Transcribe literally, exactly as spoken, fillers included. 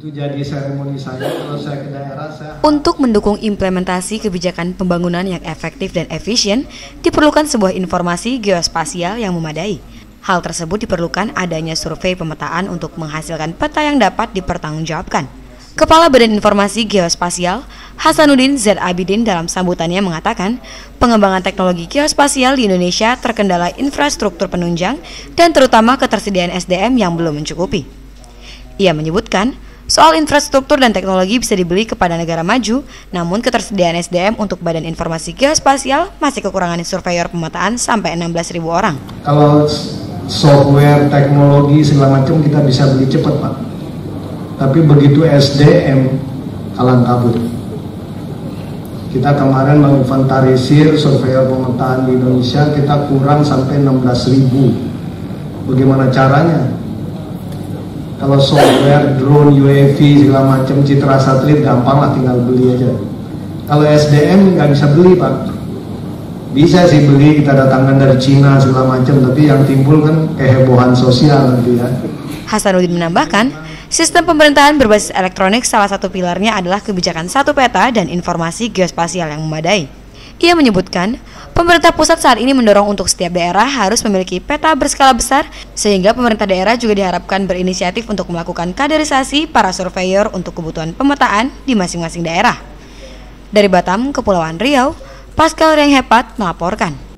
Itu jadi seremoni saya kalau saya ke daerah. Saya... Untuk mendukung implementasi kebijakan pembangunan yang efektif dan efisien, diperlukan sebuah informasi geospasial yang memadai. Hal tersebut diperlukan adanya survei pemetaan untuk menghasilkan peta yang dapat dipertanggungjawabkan. Kepala Badan Informasi Geospasial, Hasanuddin Z. Abidin dalam sambutannya mengatakan, pengembangan teknologi geospasial di Indonesia terkendala infrastruktur penunjang dan terutama ketersediaan S D M yang belum mencukupi. Ia menyebutkan, soal infrastruktur dan teknologi bisa dibeli kepada negara maju, namun ketersediaan S D M untuk Badan Informasi Geospasial masih kekurangan surveyor pemetaan sampai enam belas ribu orang. Kalau software, teknologi, segala macam kita bisa beli cepat, Pak. Tapi begitu S D M, kalang kabut. Kita kemarin menginventarisir surveyor pemetaan di Indonesia, kita kurang sampai enam belas ribu. Bagaimana caranya? Kalau software, drone, U A V, segala macam, citra satelit, gampang lah, tinggal beli aja. Kalau S D M nggak bisa beli, Pak. Bisa sih beli, kita datangkan dari Cina, segala macam, tapi yang timbul kan kehebohan sosial nanti ya. Hasanuddin menambahkan, sistem pemerintahan berbasis elektronik salah satu pilarnya adalah kebijakan satu peta dan informasi geospasial yang memadai. Ia menyebutkan, pemerintah pusat saat ini mendorong untuk setiap daerah harus memiliki peta berskala besar, sehingga pemerintah daerah juga diharapkan berinisiatif untuk melakukan kaderisasi para surveyor untuk kebutuhan pemetaan di masing-masing daerah. Dari Batam, Kepulauan Riau, Pascal Renghepat melaporkan.